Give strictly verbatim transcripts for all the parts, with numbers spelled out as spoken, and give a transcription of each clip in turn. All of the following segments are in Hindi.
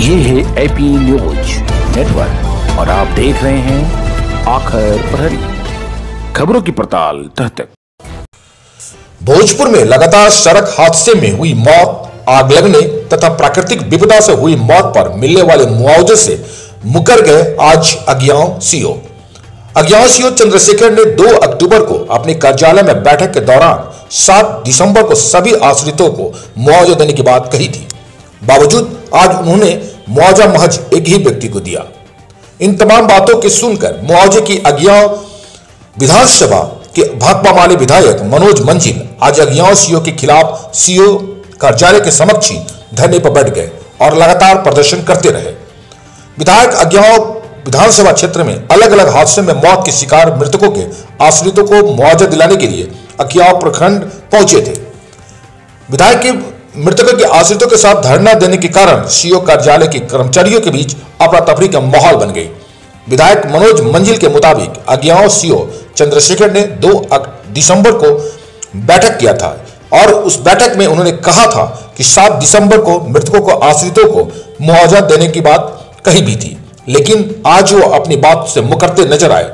ये है एपी न्यूज नेटवर्क और आप देख रहे हैं आखिर प्रहरी, खबरों की पड़ताल तह तक। भोजपुर में लगातार सड़क हादसे में हुई मौत, आग लगने तथा प्राकृतिक विपदा से हुई मौत पर मिलने वाले मुआवजे से मुकर गए आज अज्ञात सीओ। अज्ञात सीओ चंद्रशेखर ने दो अक्टूबर को अपने कार्यालय में बैठक के दौरान सात दिसंबर को सभी आश्रितों को मुआवजा देने की बात कही थी। बावजूद आज उन्होंने मुआवजा महज एक ही व्यक्ति को दिया। इन तमाम बातों के सुनकर मुआवजे की अज्ञात विधानसभा के भाकपा माले विधायक मनोज मंजिल आज अज्ञात सीओ के खिलाफ सीओ कार्यालय के समक्ष धरने पर बैठ गए और लगातार प्रदर्शन करते रहे। विधायक अज्ञात विधानसभा क्षेत्र में अलग अलग हादसे में मौत के शिकार मृतकों के आश्रितों को मुआवजा दिलाने के लिए अज्ञात प्रखंड पहुंचे थे। विधायक के मृतकों के आश्रितों के साथ धरना देने के कारण सीओ कार्यालय के कर्मचारियों के बीच अफरा तफरी का माहौल बन गई। विधायक मनोज मंजिल के मुताबिक अज्ञात सीओ चंद्रशेखर ने दो दिसंबर को बैठक किया था और उस बैठक में उन्होंने कहा था कि सात दिसंबर को मृतकों को आश्रितों को मुआवजा देने की बात कही भी थी, लेकिन आज वो अपनी बात से मुकरते नजर आए।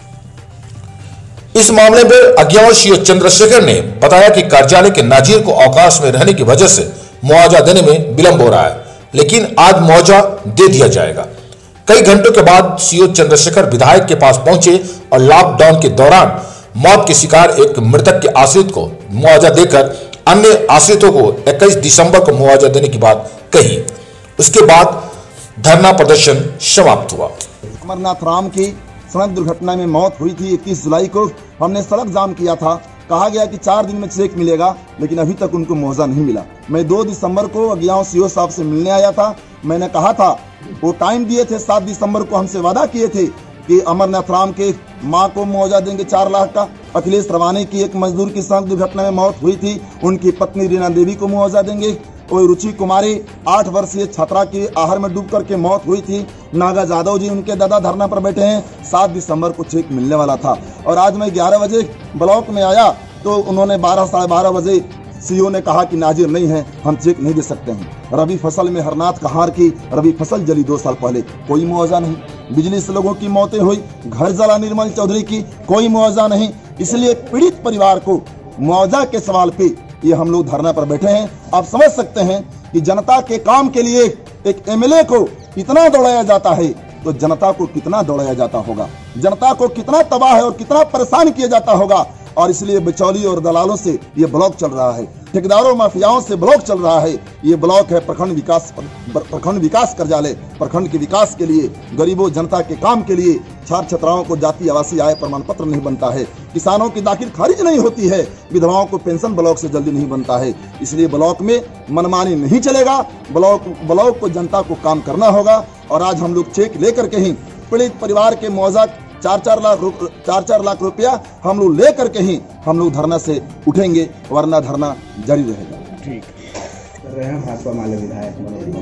इस मामले में अज्ञात सीओ चंद्रशेखर ने बताया कि कार्यालय के नाजिर को अवकाश में रहने की वजह से मुआवजा देने में विलंब हो रहा है, लेकिन आज मुआवजा दे दिया जाएगा। कई घंटों के बाद सीओ चंद्रशेखर विधायक के पास पहुंचे और लॉकडाउन के दौरान मौत के शिकार एक मृतक के आश्रित को मुआवजा देकर अन्य आश्रितों को इक्कीस दिसंबर को मुआवजा देने की बात कही। उसके बाद धरना प्रदर्शन समाप्त हुआ। अमरनाथ राम की सड़क दुर्घटना में मौत हुई थी। इक्कीस जुलाई को हमने सड़क जाम किया था। कहा गया कि चार दिन में चेक मिलेगा, लेकिन अभी तक उनको मुआवजा नहीं मिला। मैं दो दिसंबर को अज्ञात सीओ साहब से मिलने आया था। मैंने कहा था, वो टाइम दिए थे, सात दिसंबर को हमसे वादा किए थे कि अमरनाथ राम के माँ को मुआवजा देंगे चार लाख का। अखिलेश रवानी की एक मजदूर की सड़क दुर्घटना में मौत हुई थी, उनकी पत्नी रीना देवी को मुआवजा देंगे। और रुचि कुमारी आठ वर्षीय छात्रा की आहर में डूब करके मौत हुई थी। नागा यादव जी उनके दादा धरना पर बैठे हैं। सात दिसंबर को चेक मिलने वाला था और आज मैं ग्यारह बजे ब्लॉक में आया तो उन्होंने बारह साढ़े बारह बजे सीओ ने कहा कि नाजिर नहीं है, हम चेक नहीं दे सकते हैं। रबी फसल में हरनाथ कहार की रबी फसल जली दो साल पहले, कोई मुआवजा नहीं। बिजली से लोगों की मौतें हुई, घर जला निर्मल चौधरी की, कोई मुआवजा नहीं। इसलिए पीड़ित परिवार को मुआवजा के सवाल पे ये हम लोग धरना पर बैठे हैं। आप समझ सकते हैं कि जनता के काम के लिए एक एमएलए को इतना दौड़ाया जाता है तो जनता को कितना दौड़ाया जाता होगा, जनता को कितना तबाह और कितना परेशान किया जाता होगा। और इसलिए बिचौली और दलालों से ये ब्लॉक चल रहा है, ठेकेदारों माफियाओं से ब्लॉक चल रहा है। ये ब्लॉक है प्रखंड विकास प्रखंड विकास कार्यालय। प्रखंड के विकास के लिए, गरीबों जनता के काम के लिए छात्र छात्राओं को जाति आवासीय आय प्रमाण पत्र नहीं बनता है, किसानों की दाखिल खारिज नहीं होती है, विधवाओं को पेंशन ब्लॉक से जल्दी नहीं बनता है। इसलिए ब्लॉक में मनमानी नहीं चलेगा। ब्लॉक ब्लॉक को जनता को काम करना होगा। और आज हम लोग चेक लेकर के ही पीड़ित परिवार के मुआवजा चार चार लाख चार चार लाख रुपया हम लोग लेकर के ही हम लोग धरना से उठेंगे, वरना धरना जारी रहेगा। ठीक रहे भाजपा माले विधायक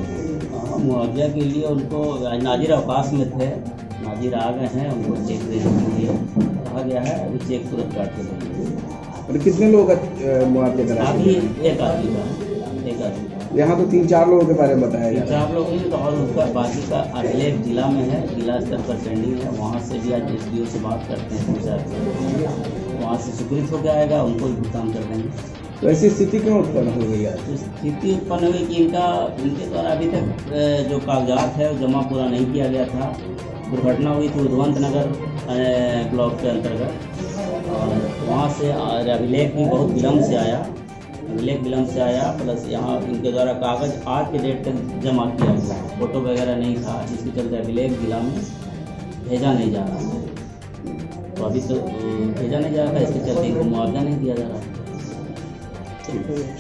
मुआवजा के लिए उनको नाजिर अवकाश में थे, नाजिर आ गए हैं, उनको चेक देने के लिए कहा गया है। अभी चेक तुरंत काट के देंगे। कितने लोग मुआवजे करा? अभी एक आदमी का एक आदमी यहाँ तो तीन चार लोगों के बारे में बताया तीन चार लोग हैं। तो और उसका बाकी का अगले जिला में है, जिला स्तर पर पेंडिंग है। वहाँ से भी आज एसडीओ से बात करते हैं, पंचायत वहाँ से स्वीकृत होकर आएगा, उनको भी भुगतान कर देंगे। तो ऐसी स्थिति क्यों उत्पन्न हो गई है? तो स्थिति उत्पन्न हो गई कि इनका इनके द्वारा अभी तक जो कागजात है वो जमा पूरा नहीं किया गया था। दुर्घटना हुई थी उद्वंत नगर ब्लॉक के अंतर्गत और वहाँ से अभिलेख भी बहुत विलम्ब से आया अभिलेख विलम्ब से आया प्लस यहाँ इनके द्वारा कागज़ आज के डेट तक जमा किया गया, फोटो वगैरह नहीं था, जिसके चलते अभिलेख जिला में भेजा नहीं जा रहा है। तो अभी तो भेजा नहीं जा रहा था, इसके चलते इनको मुआवजा नहीं दिया जा रहा है।